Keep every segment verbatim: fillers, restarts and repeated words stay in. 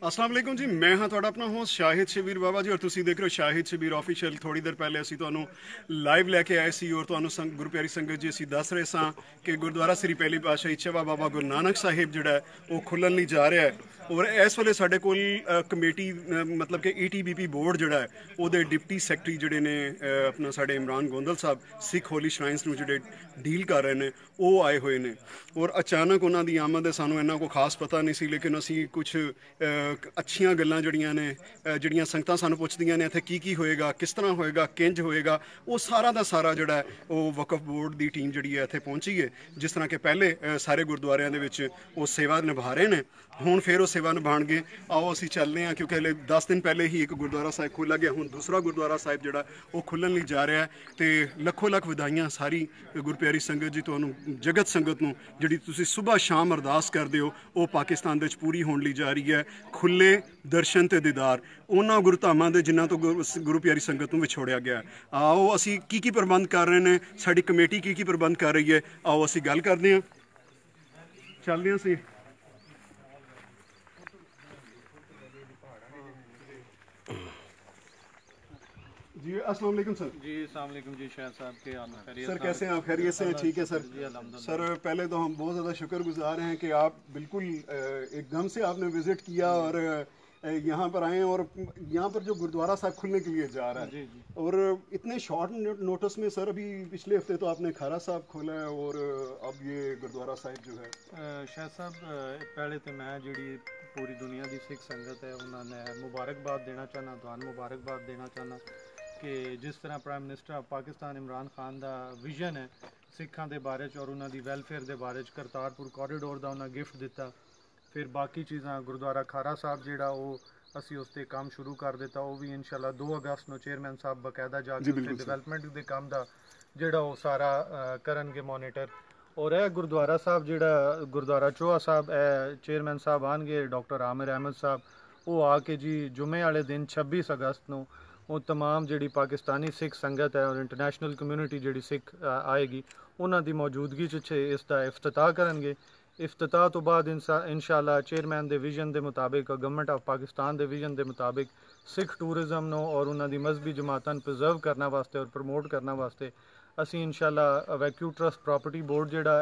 अस्सलाम वालेकुम जी, मैं हाँ तुहाडा अपना होस्ट शाहिद शबीर बाबा जी और तुसी देख रहे हो शाहिद शबीर ऑफिशियल। थोड़ी देर पहले असी तुहानू लाइव लैके आए सी और तुहानू संग गुरु प्यारी संगत जी असी दस रहे सां कि गुरुद्वारा श्री पहली पातशाही चवा बाबा गुरु नानक साहिब जिहड़ा है वो खुल्लण लई जा रहा है। और इस वेले साडे कोल कमेटी मतलब कि E T B P board जिहड़ा है उहदे डिप्टी सैकटरी जिहड़े ने अपना साडे इमरान गोंदल साहब सिख होली श्राइन्स नू जिहड़े डील कर रहे हैं वो आए हुए ने। और अचानक उन्हां दी आमद है सानू इन्ना को खास पता नहीं सी, लेकिन असी कुछ अच्छियां गल्लां जड़ियां ने जड़ियां संगतां सानू पुछदियां ने इत्थे की की होएगा, किस तरह होएगा, किंज होएगा, वो सारा दा सारा जिहड़ा है वो वक्फ बोर्ड दी टीम जिहड़ी है इत्थे पहुंची है। जिस तरह के पहले सारे गुरुद्वारियां दे विच वो सेवा निभा रहे ने, हुण फिर वो सेवा निभाणगे। आओ असी चलने हैं क्योंकि हले दस दिन पहले ही एक गुरुद्वारा साहिब खोला गया, हुण दूसरा गुरुद्वारा साहिब जिहड़ा वो खुल्लण लई जा रहा है। तो लखों लख वधाइयां सारी गुरप्यारी संगत जी तुहानू जगत संगत नू जिहड़ी तुसीं सुबह शाम अरदास करदे हो वो पाकिस्तान दे विच पूरी होण लई जा रही है। खुले दर्शन ते दीदार उन्हां गुरु धामां दे जिन्हां तो गुरु प्यारी संगत नूं विछोड़िया गया। आओ असी की की प्रबंध कर रहे हैं, साडी कमेटी की की प्रबंध कर रही है, आओ असी गल करदे हां। चलदे हां सी जी। अस्सलाम वालेकुम सर। जी अस्सलाम वालेकुम जी। शाहिद साहब के हाल खैरियत सर? कैसे हैं आप? खैरियत से हैं? ठीक है सर। सर पहले तो हम बहुत ज़्यादा शुक्रगुजार हैं कि आप बिल्कुल एकदम से आपने विज़िट किया और यहाँ पर आए और यहाँ पर जो गुरुद्वारा साहब खुलने के लिए जा रहा है। जी जी। और इतने शॉर्ट नोटिस में सर, अभी पिछले हफ्ते तो आपने खारा साहब खोला है और अब ये गुरुद्वारा साहिब जो है। शाहिद साहब पहले तो मैं जी पूरी दुनिया की सिख संगत है उन्होंने मुबारकबाद देना चाहना, तुहानू मुबारकबाद देना चाहना कि जिस तरह prime minister of Pakistan Imran Khan का विजन है सिखां के बारे और उन्होंने वैलफेयर के बारे करतारपुर कॉरीडोर का उन्हें गिफ्ट दिता। फिर बाकी चीज़ा गुरुद्वारा खारा साहब जिहड़ा वो असी उस पर काम शुरू कर दिता, वो भी इंशाल्लाह दो अगस्त को चेयरमैन साहब बकायदा जाके डिवेलपमेंट के काम का जिहड़ा वो सारा करनगे मॉनिटर। और यह गुरुद्वारा साहब जिहड़ा गुरुद्वारा चोआ साहब ए चेयरमैन साहब आएंगे डॉक्टर आमिर अहमद साहब, वो आके जी जुमे वाले दिन छब्बीस अगस्त को वो तमाम जी पाकिस्तानी सिख संगत है और इंटरनेशनल कम्यूनिटी जी सिख आएगी उन्हों की मौजूदगी इसका इफ्तिताह करेंगे। इफ्तिताह तो बाद इंशाल्लाह चेयरमैन के विजन के मुताबिक गवर्नमेंट ऑफ पाकिस्तान के विजन के मुताबिक सिख टूरिज़म नो और उन्होंने मजहबी जमातन प्रिजर्व करने वास्ते और प्रमोट करने वास्ते असी इंशाल्लाह वैक्यू ट्रस्ट प्रॉपर्टी बोर्ड जिहड़ा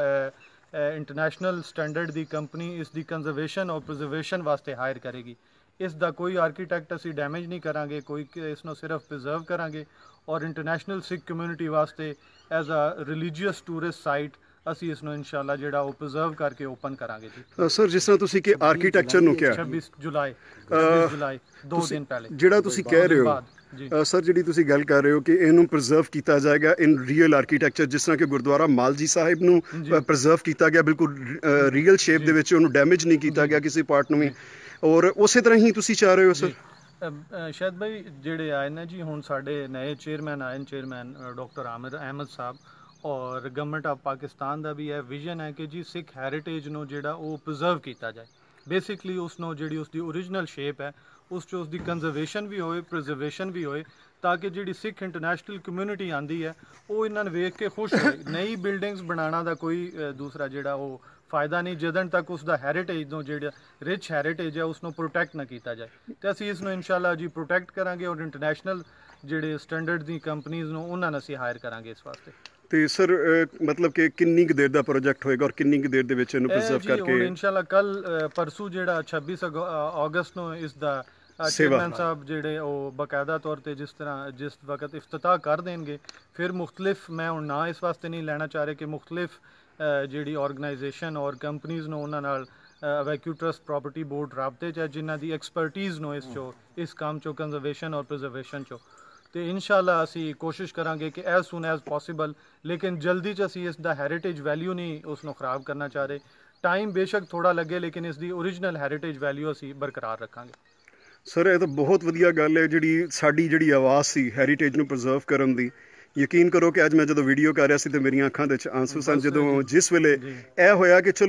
है इंटरनेशनल स्टैंडर्ड की कंपनी इसकी कंजरवेशन और प्रिजर्वेशन वास्ते हायर करेगी। इसका कोई आर्कीटैक्ट असी डैमेज नहीं करांगे, कोई इसनों सिर्फ प्रिजर्व करांगे और इंटरनेशनल सिख कम्यूनिटी वास्ते as a religious tourist site असी इसनों इंशाल्लाह जिहड़ा वो प्रिजर्व करके ओपन करांगे जी। सर जिस तरह तुसी कि आर्कीटैक्चर नूं क्या छब्बीस जुलाई छब्बीस जुलाई दो दिन पहले जिहड़ा तुसी कह रहे हो सर, जिहड़ी तुसी गल कर रहे हो कि इनू प्रिजर्व किया जाएगा इन रियल आर्कीटैक्चर, जिस तरह कि गुरुद्वारा मालजी साहिब नू प्रिजर्व किया गया बिल्कुल रियल शेप दे विच, उन्हें डैमेज नहीं किया गया किसी पार्ट नूं भी, और उस तरह ही तुसी चाह रहे हो सर? शायद भाई जिहड़े आए ना जी हुण साडे नए चेयरमैन आए चेयरमैन डॉक्टर आमिर अहमद साहब और गवर्नमेंट ऑफ पाकिस्तान का भी यह विजन है कि जी सिख हैरीटेज नो जिहड़ा वो प्रिजर्व किया जाए। बेसिकली उसनों जिहड़ी उसकी ओरिजिनल शेप है उस च उसकी कंजरवेशन भी होए, प्रिजर्वेशन भी होए, ताकि जिहड़ी सिख इंटरनेशनल कम्यूनिटी आंदी है वो इन्हां नूं वेख के खुश होए। नई बिल्डिंग्स बनाना दा कोई दूसरा जिहड़ा वो फायदा नहीं जदन तक उसका हैरीटेज नो जिहड़ा रिच हैरीटेज है उसनों प्रोटैक्ट ना किया जाए। तो असीं इसनों इंशाल्लाह जी प्रोटैक्ट करांगे और इंटरनेशनल जिहड़े स्टैंडर्ड दी कंपनीज़ नूं उन्हां नूं असीं हायर करांगे इस वास्ते। तो सर मतलब कि किन्नी देर का प्रोजेक्ट होएगा और किन्नी देर दे विच इहनूं प्रिजर्व करके इंशाल्लाह कल परसों जिहड़ा छब्बीस अगस्त नूं इसदा चेयरमैन साहब जिहड़े वो बाकायदा तौर पर जिस तरह जिस वक्त इफ्तिताह कर देंगे फिर मुख्तलिफ मैं हुण ना इस वास्ते नहीं लेना चाह रहे कि मुख्तलिफ जिहड़ी ऑर्गेनाइजेशन और कंपनीज़ नूं उन्हां नाल वैक्यू ट्रस्ट प्रॉपर्टी बोर्ड राबते च जिन्हां दी एक्सपर्टीज़ नो इस चो इस काम चो कंजरवेशन और प्रिजर्वेशन चो। तो इंशाल्लाह असी कोशिश करांगे कि एज सुन एज पॉसिबल, लेकिन जल्दी च असी इसका हैरीटेज वैल्यू नहीं उसनों ख़राब करना चाह रहे। टाइम बेशक थोड़ा लगे लेकिन इसकी ओरिजिनल हैरीटेज वैल्यू असी बरकरार रखांगे। सर ये तो बहुत वधिया गल है जिहड़ी साडी जिहड़ी आवाज़ सी हैरीटेज नूं प्रिजर्व करन दी। यकीन करो कि अज मैं जो वीडियो कर रहा सी तो मेरी अखां दे आंसू सन जो जिस वेले यह होया कि चलो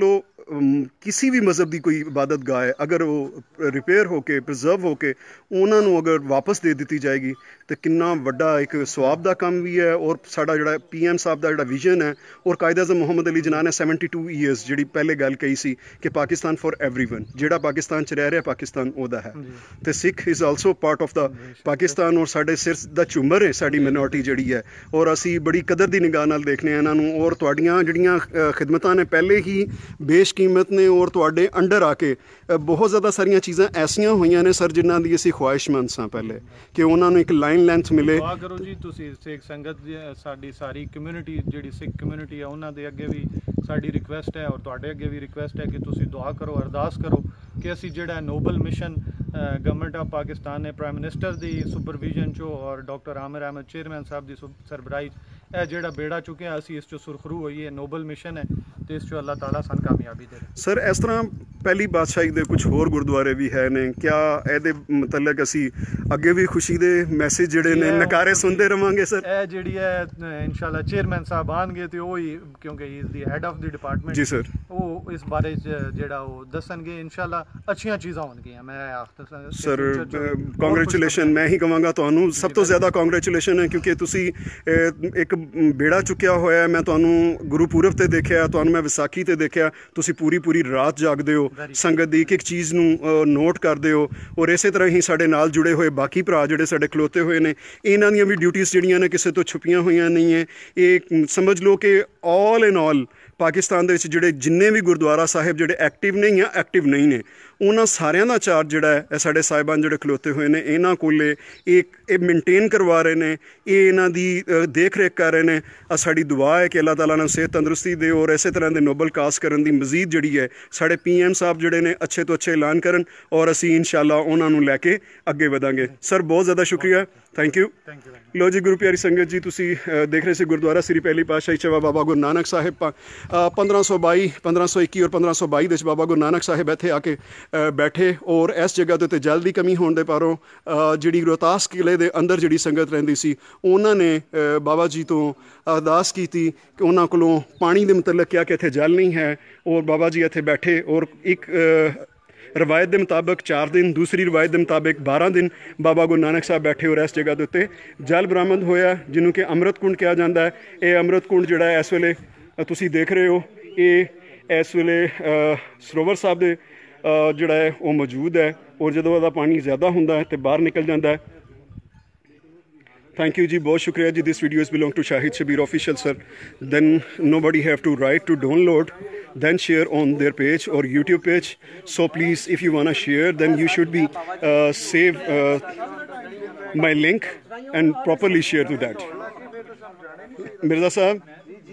किसी भी मज़हब की कोई इबादत गाह है अगर वो रिपेयर होके प्रिजर्व होके उन्होंने अगर वापस दे दी जाएगी तो कितना वड्डा एक सवाब का काम भी है। और साडा जिहड़ा पी एम साहब का जिहड़ा विजन है और कायद अज़म मुहम्मद अली जिन्ना ने सैवनटी टू ईयर्स जी पहले गल कही सी कि पाकिस्तान फॉर एवरी वन जिहड़ा पाकिस्तान च रह रहा पाकिस्तान ओहदा है तो Sikh is also part of the Pakistan और साडे सिर दा झुंबर है साडी मिनोरिटी जिहड़ी है और असी बड़ी कदर दी निगाह नाल देखने इन्हां नूं और तुहाडीआं जिहड़ियां खिदमतां ने पहले ही बेशकीमत ने और तुहाडे अंडर आके बहुत ज़्यादा सारियां चीज़ां ऐसियां होईयां ने सर जिन्हां दी असी ख्वाहिशमंद सां पहले कि उन्हां नूं एक लाइन लेंथ मिले। दुआ करो जी तुसीं सिख संगत साडी सारी कम्यूनिटी जिहड़ी सिख कम्यूनिटी है उन्हां दे अगे भी साडी रिक्वेस्ट है और तुहाडे अगे भी रिक्वेस्ट है कि तुसीं दुआ करो अरदास करो कि असी जिहड़ा noble mission government of Pakistan ने प्राइम मिनिस्टर की सुपरविजन चो और डॉक्टर आमिर अहमद चेयरमैन साहब की सरबराही ਇਹ ਜਿਹੜਾ ਬੇੜਾ ਚੁੱਕਿਆ ਅਸੀਂ ਇਸ 'ਚੋਂ ਸੁਰਖਰੂ ਹੋਈਏ ਨੋਬਲ ਮਿਸ਼ਨ ਹੈ ਤੇ ਇਸ 'ਚੋਂ ਅੱਲਾਹ ਤਾਲਾ ਸਾਨੂੰ ਕਾਮਯਾਬੀ ਦੇ। ਸਰ ਇਸ ਤਰ੍ਹਾਂ ਪਹਿਲੀ ਬਾਦਸ਼ਾਹੀ ਦੇ ਕੁਝ ਹੋਰ ਗੁਰਦੁਆਰੇ ਵੀ ਹੈ ਨੇ ਕਿਆ ਇਹਦੇ ਮੁਤਲਕ ਅਸੀਂ ਅੱਗੇ ਵੀ ਖੁਸ਼ੀ ਦੇ ਮੈਸੇਜ ਜਿਹੜੇ ਨੇ ਨਕਾਰੇ ਸੁਣਦੇ ਰਵਾਂਗੇ ਸਰ? ਇਹ ਜਿਹੜੀ ਹੈ ਇਨਸ਼ਾਅੱਲਾ ਚੇਅਰਮੈਨ ਸਾਹਿਬ ਆਣਗੇ ਤੇ ਉਹ ਹੀ ਕਿਉਂਕਿ he is the head of the department ਜੀ ਸਰ ਉਹ ਇਸ ਬਾਰੇ ਜਿਹੜਾ ਉਹ ਦੱਸਣਗੇ ਇਨਸ਼ਾਅੱਲਾ ਅੱਛੀਆਂ ਚੀਜ਼ਾਂ ਹੋਣਗੀਆਂ। ਮੈਂ ਆਖਦਾ ਸਰ ਕੰਗ੍ਰੈਚੁਲੇਸ਼ਨ ਮੈਂ ਹੀ ਕਹਾਂਗਾ ਤੁਹਾਨੂੰ ਸਭ ਤੋਂ ਜ਼ਿਆਦਾ ਕੰਗ੍ਰੈਚੁਲੇਸ਼ਨ ਹੈ ਕਿਉਂਕਿ ਤੁਸੀਂ ਇੱਕ बेड़ा चुक्या होया मैं तुहानूं गुरुपुरब ते देखिया तुहानूं मैं विसाखी ते देखिया तुसी पूरी पूरी रात जागदे हो संगत दी एक एक चीज़ नूं नोट करदे हो और इस तरह ही साडे नाल जुड़े हुए बाकी भरा जिहड़े साडे खलोते हुए ने इन्हां दीयां भी ड्यूटीज़ जिहड़ियां ने किसी तो छुपियां होईयां नहीं है। ये समझ लो कि ऑल इन ऑल पाकिस्तान दे विच जिहड़े जिन्ने भी गुरुद्वारा साहिब जिहड़े एक्टिव नहीं या एक्टिव नहीं ने उन्हां सारियां दा चार्ज जिहड़ा है साडे साहिबान जिहड़े खलोते हुए ने इन्हां कोले एक ਇਹ मेनटेन करवा रहे हैं ये इन्हां दी देख रेख कर रहे हैं। साड़ी दुआ है कि अल्लाह ताला ने सेहत तंदुरुस्ती दे और इस तरह के नोबल काज करन दी मजीद जिहड़ी है साडे पी एम साहब जिहड़े ने अच्छे तो अच्छे ऐलान करन और असी इंशाअल्लाह उन्हां नूं लैके अगे वधांगे। सर बहुत ज़्यादा शुक्रिया थैंक यू। लो जी गुरु प्यारी संगत जी तुसी देख रहे सी गुरुद्वारा श्री पहली पातशाही चवा बाबा गुरु नानक साहिब पंद्रह सौ बाई पंद्रह सौ इक्की और पंद्रह सौ बाई दे बाबा गुरु नानक साहिब इत्थे आके बैठे और इस जगह के उत्ते जल की कमी होने के पारों जिहड़ी रोहतास किले दे अंदर जिहड़ी संगत रहिंदी सी उन्हां ने बाबा जी तो अरदास की कि उन्हां कोलों पानी के मुतलक क्या कि इत्थे जल नहीं है और बाबा जी इत्थे बैठे और एक रवायत के मुताबिक चार दिन दूसरी रवायत के मुताबिक बारह दिन बाबा गुरु नानक साहब बैठे और इस जगह के उत्ते जल बरामद होया जिन्हों कि अमृत कुंड कहा जाता है। ये अमृत कुंड जिहड़ा इस वेले तुसी देख रहे हो ये इस वेले सरोवर साहब दे जिहड़ा है वो मौजूद है और जदों इहदा पानी ज़्यादा हुंदा है तो बाहर निकल जाता है। थैंक यू जी बहुत शुक्रिया जी। This video is belong to Shahid Shabir official sir then nobody have to right to download then share on their page or YouTube page, so please if you want to share then you should be uh, save uh, my link and properly share to that। Mirza Sahab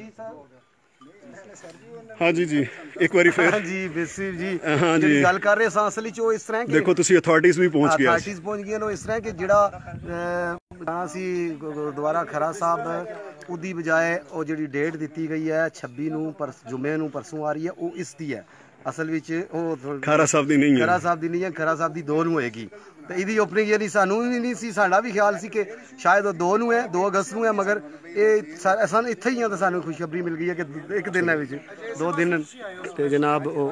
हाँ जी जी एक बारी फिर हाँ जी बेसिर जी हाँ जी गल कर रहे सां असली च इस तरह देखो तुसी अथॉरिटीज़ भी पहुंच गए अथॉरिटीज़ पहुंच गए नो इस तरह कि जिहड़ा सी गुरुद्वारा खरा साहब उदी बजाय वो जिहड़ी डेट दी गई है छब्बी नूं पर जुम्मे नूं परसों आ रही है वो इस दी है असल विच वो खरा साहब दी नहीं है खरा साहब दी नहीं है खरा साहब दी दो नूं होएगी तो इहदी ओपनिंग यानी सानू भी नहीं सी साडा भी ख्याल सी कि शायद वो दो नूं है दो अगस्त नूं है मगर ये सानू इत्थे ही है तो सानू खुशखबरी मिल गई है कि एक दिन है विच दो दिन ते जनाब वो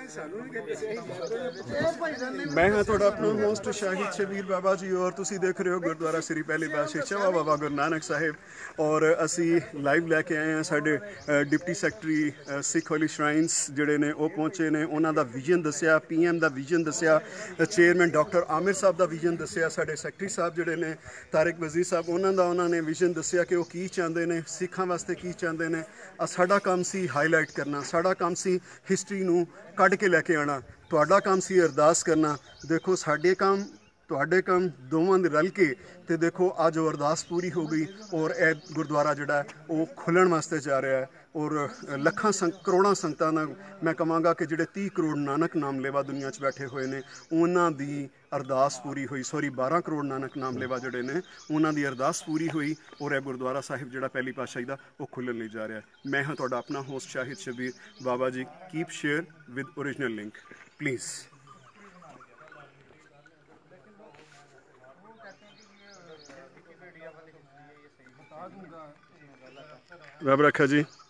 मैं हाँ थोड़ा अपना होस्ट शाहिद शबीर बाबा जी और तुसी देख रहे हो गुरुद्वारा श्री पहली पातशाही चवा बाबा गुरु नानक साहिब और असी लाइव लैके आए हैं साडे deputy secretary Sikh holy shrines जिहड़े ने वो पहुंचे ने उन्हां दा विजन दस्सिया पी एम दा विजन दस्सिया चेयरमैन डॉक्टर आमिर साहब दा विजन दस्सिया साडे सैकटरी साहब जिहड़े ने तारिक वजीर साहब उन्हां दा उन्हां ने विजन दस्सिया कि वो की चाहते हैं सिखां वास्ते की चाहते हैं। साडा काम सी हाईलाइट करना साडा काम सी हिस्टरी नूं कढ के लैके आना तुहाडा काम सी अरदास करना। देखो साडे काम तुहाडे काम दोवां दे रल के ते देखो अज वो अरदास पूरी हो गई और यह गुरुद्वारा जिहड़ा वो खुलण वास्ते जा रहा है और लखां संग करोड़ां संगतां दा मैं कहांगा कि जिहड़े तीह करोड़ नानक नाम लेवा दुनिया च बैठे हुए ने उन्हां दी अरदास पूरी हुई सॉरी बारह करोड़ नानक नाम लेवा जिहड़े ने उन्हां दी अरदास पूरी हुई और यह गुरुद्वारा साहिब जिहड़ा पहली पातशाही दा वो खुलण लई जा रहा है। मैं हाँ तुहाडा अपना host Shahid Shabir Baba ji keep share with original link please. रब रखा जी।